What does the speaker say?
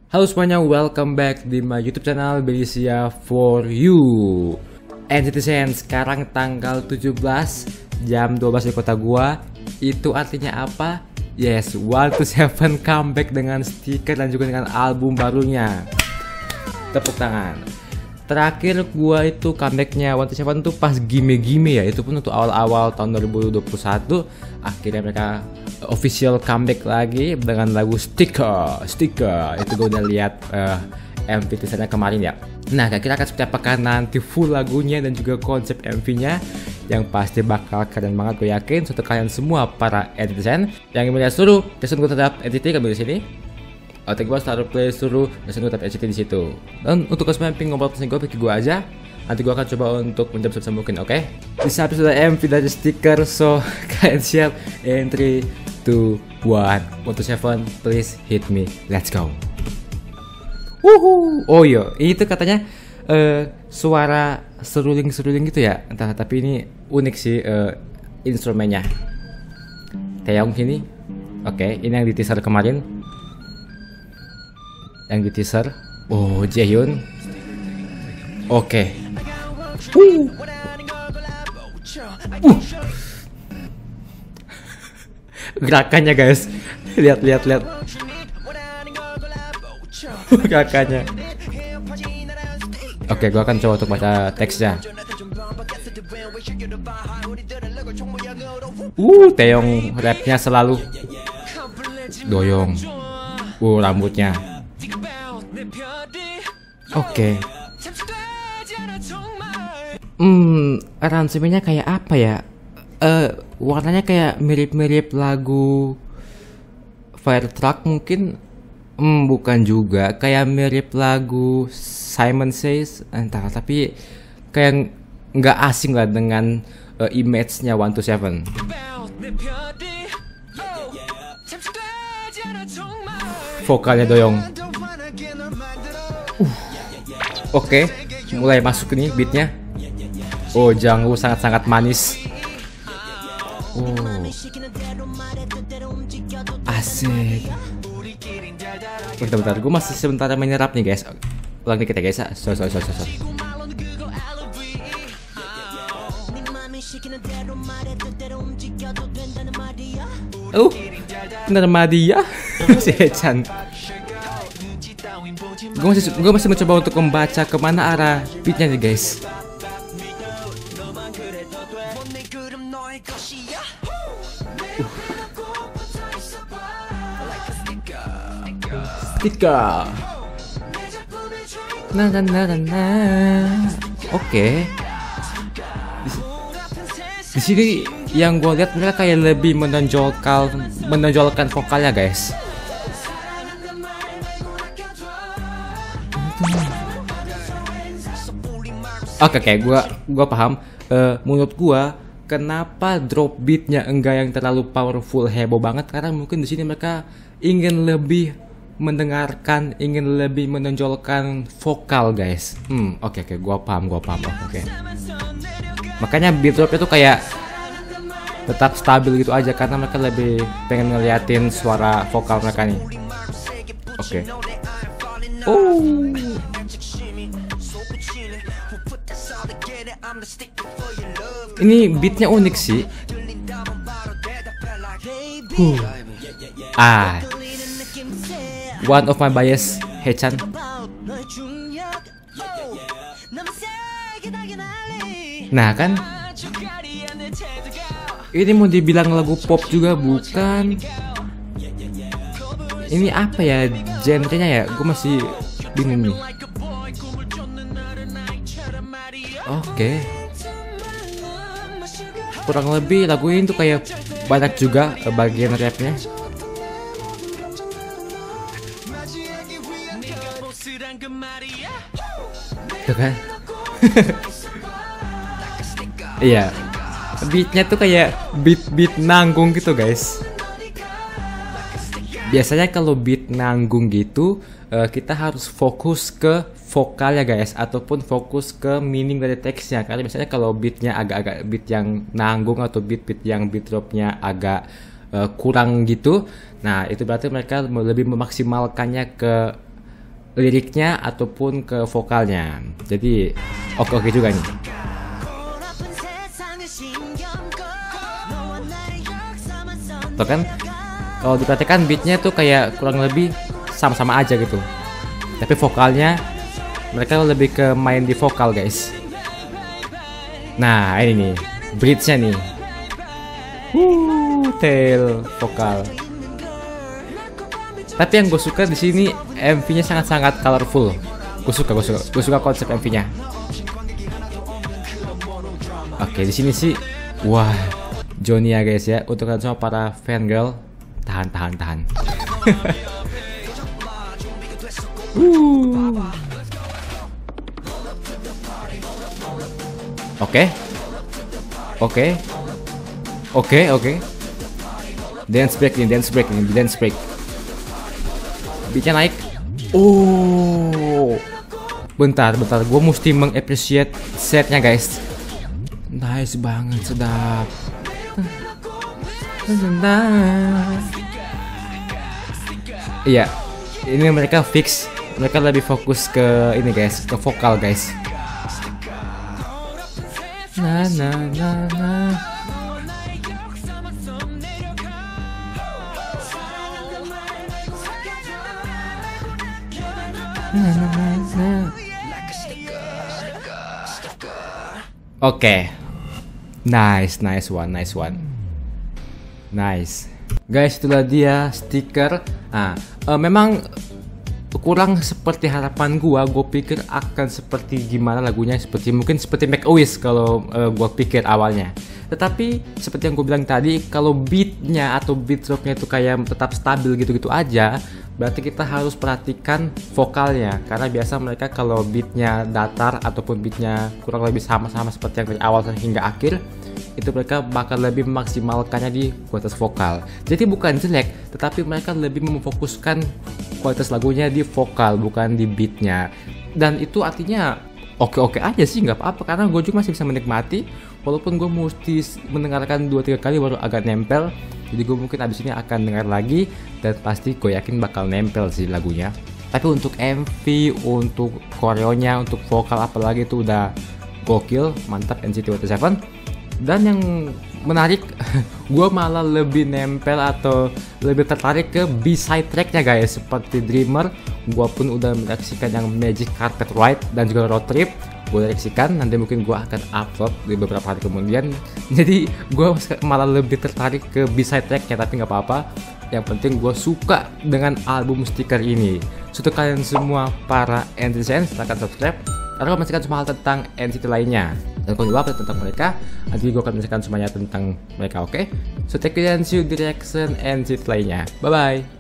Halo semuanya, welcome back di my YouTube channel Belisia for You. Citizen, sekarang tanggal 17 jam 12 di kota gua. Itu artinya apa? Yes, 127 comeback dengan stiker dan juga dengan album barunya. Tepuk tangan. Terakhir gua itu comebacknya 127 tuh pas Gime-Gime ya. Itu pun untuk awal-awal tahun 2021. Akhirnya mereka official comeback lagi dengan lagu Sticker. Itu gue udah lihat MV teasernya kemarin ya. Nah, kira-kira akan seperti apakah nanti full lagunya dan juga konsep MV-nya, yang pasti bakal keren banget. Gue yakin untuk kalian semua para netizen yang melihat seluruh teaser gue tetap NCT kembali di sini. Otak gue taruh play seluruh teaser gue tetap NCT di situ. Dan untuk cosmetic ngobrol pesan gue pergi gue aja. Nanti gue akan coba untuk menjawab sebisa mungkin, oke? Bisa habis sudah MV dari stiker, so kalian siap? In 3, 2, 1, 127, please hit me, let's go. Wuhu. Oh iya, itu katanya suara seruling gitu ya. Entah, tapi ini unik sih instrumennya. Taeyong sini, oke, ini yang di teaser kemarin. Yang di teaser, oh Jaehyun, oke. Gerakannya guys, lihat gerakannya. Oke, gua akan coba untuk baca teksnya. Taeyong rapnya selalu doyong. Rambutnya. Oke. Aransemennya kayak apa ya? Warnanya kayak mirip-mirip lagu Fire Truck mungkin. Bukan juga, kayak mirip lagu Simon Says, entah, tapi kayak nggak asing lah dengan image-nya 127. Vokalnya doyong. Oke, mulai masuk nih beatnya. Oh, Jangwoo sangat-sangat manis. Oh, asik. Bentar, gue masih sebentar menyerap nih guys. Ulang dikit ya guys. Sorry. Narmadia si Hechan. Gue masih mencoba untuk membaca kemana arah beatnya nih guys. Sticker. Oke. Di sini yang gue lihat mereka kayak lebih menonjolkan vokalnya guys. Oke, gue paham. Menurut gue, kenapa drop beatnya enggak yang terlalu powerful, heboh banget? Karena mungkin di sini mereka ingin lebih mendengarkan, ingin lebih menonjolkan vokal guys. Oke, gua paham. Oke. Makanya beat dropnya tuh kayak tetap stabil gitu aja karena mereka lebih pengen ngeliatin suara vokal mereka nih. Oke. Ini beatnya unik sih. One of my bias, Hechan. Nah kan, ini mau dibilang lagu pop juga bukan. Ini apa ya genrenya ya? Gue masih bingung nih. Oke. Kurang lebih lagu ini tuh kayak banyak juga bagian rapnya. Tuh kan? Iya. Beatnya tuh kayak beat nanggung gitu guys. Biasanya kalau beat nanggung gitu kita harus fokus ke vokalnya guys, ataupun fokus ke meaning dari teksnya. Karena biasanya kalau beatnya agak-agak beat yang nanggung atau beat yang beat dropnya agak kurang gitu, nah itu berarti mereka lebih memaksimalkannya ke liriknya ataupun ke vokalnya. Jadi oke juga nih. Tuh kan, kalau diperhatikan beatnya tuh kayak kurang lebih sama-sama aja gitu. Tapi vokalnya mereka lebih ke main di vokal guys. Nah ini nih bridge-nya nih. Tail vokal. Tapi yang gue suka di sini MV-nya sangat-sangat colorful. Gue suka konsep MV-nya. Oke, di sini sih, wah, Johnny ya guys ya. Untuk kalian semua para fangirl, tahan. Oke. Dance break. Beatnya naik. Oh, bentar. Gue mesti mengappreciate setnya guys. Nice banget, sedap. Iya, ini mereka fix. Mereka lebih fokus ke ini guys, ke vokal guys. Oke. Nice one. Nice. Guys, itulah dia stiker. Memang kurang seperti harapan gua pikir akan seperti gimana lagunya, mungkin seperti Make a Wish kalau gua pikir awalnya. Tetapi seperti yang gue bilang tadi, kalau beatnya atau beat dropnya itu kayak tetap stabil gitu-gitu aja, berarti kita harus perhatikan vokalnya. Karena biasa mereka kalau beatnya datar ataupun beatnya kurang lebih sama-sama seperti yang dari awal hingga akhir, itu mereka bakal lebih memaksimalkannya di kualitas vokal. Jadi bukan jelek, tetapi mereka lebih memfokuskan kualitas lagunya di vokal, bukan di beatnya. Dan itu artinya oke aja sih, nggak apa-apa, karena gue juga masih bisa menikmati, walaupun gue mesti mendengarkan 2-3 kali baru agak nempel. Jadi gue mungkin abis ini akan dengar lagi, dan pasti gue yakin bakal nempel sih lagunya. Tapi untuk MV, untuk koreonya, untuk vokal apalagi itu udah gokil, mantap NCT 127. Dan yang menarik, gue malah lebih nempel atau lebih tertarik ke B-side tracknya guys, seperti Dreamer. Gue pun udah mereaksikan yang Magic Carpet Ride dan juga Road Trip. Gue reaksikan, nanti mungkin gue akan upload di beberapa hari kemudian. Jadi gue malah lebih tertarik ke B-side tracknya, tapi nggak apa-apa. Yang penting gue suka dengan album stiker ini. Untuk kalian semua para NCT, silahkan subscribe karena gue menyaksikan semua hal tentang NCT lainnya. Dan kalau juga update tentang mereka, nanti gue akan menyaksikan semuanya tentang mereka, oke? So take it and see you di reaction NCT lainnya. Bye-bye!